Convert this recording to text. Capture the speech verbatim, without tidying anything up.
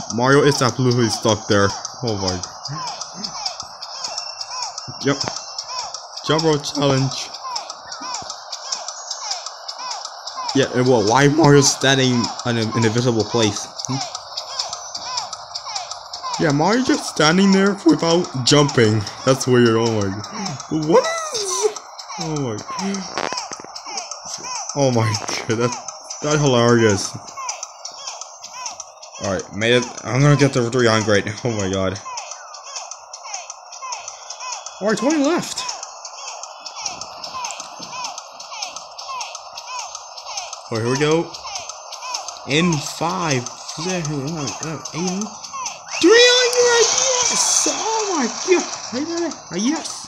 Mario is absolutely stuck there. Oh my. Yep. Jump rope challenge. Yeah, and what? Why Mario's standing in an invisible place? Hmm? Yeah, Mario just standing there without jumping. That's weird. Oh my. What is? Oh my. Oh my god. That's that's hilarious. All right, made it. I'm gonna get the three hundred. Oh my god. All right, twenty left. Alright, here we go. In five, seven, eight, three hundred. Yes! Oh my god! Yes!